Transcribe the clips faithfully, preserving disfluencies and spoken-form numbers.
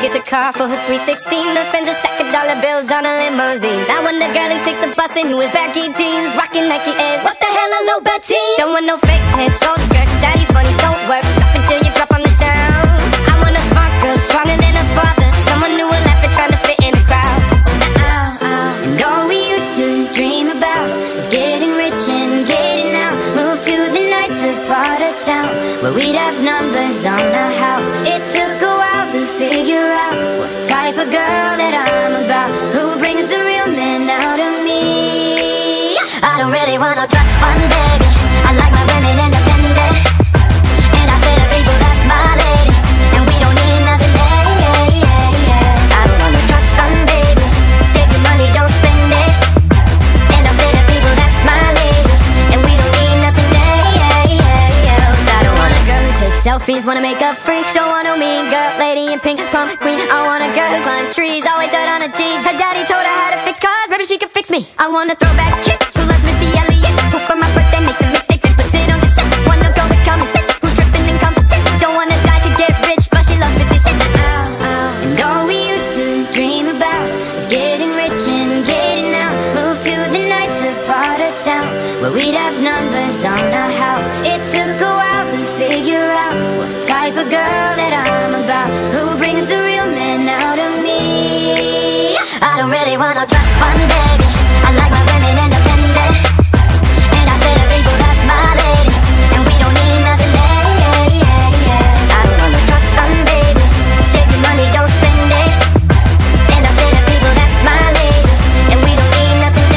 gets a car for her sweet sixteen. No spends a stack of dollar bills on a limousine. I want the girl who takes a bus and who is baggy jeans, rocking Nike Airs. What the hell, a low Betty? Don't want no fake tits, short skirt. Daddy's money don't work. Shopping till you drop on the town. I want a smart girl, stronger than her father. Someone who will laugh at trying to fit in the crowd. Ow, ow. And all we used to dream about is getting rich and getting out. Move to the nicer part of town where we'd have numbers on our house. It took a while to figure out what type of girl that I'm about. Who brings the real men out of me? I don't really want no trust fund, baby. I like my women independent, and I say to people that's my lady, and we don't need nothing else. I don't want no trust fund, baby. Save your money, don't spend it. And I say to people that's my lady, and we don't need nothing else. I don't want a girl who takes selfies, wanna make up free. Don't want no mean girl, lady in pink, prom queen. I want a girl who climbs trees, always dirt on her jeans. Her daddy told her how to fix cars, maybe she could fix me. I want a throwback kid who loves Missy Elliott, who for my birthday makes a mixtape and puts it on cassette. Want a girl with common sense, who's dripping in confidence. Don't wanna die to get rich, but she loves fifty cent. And all we used to dream about is getting rich and getting out. Move to the nicer part of town where we'd have numbers on our house. It took a while to figure out what type of girl that I'm about. Who brings the real men out of me? I don't really want no trust fund, baby. I like my women independent, and I say to people that's my lady, and we don't need nothing else. I don't want no trust fund, baby. Save your money, don't spend it. And I say to people that's my lady, and we don't need nothing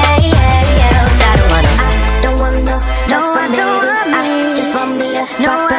else. I don't want no, I don't want no trust fund, baby. I just want me a no.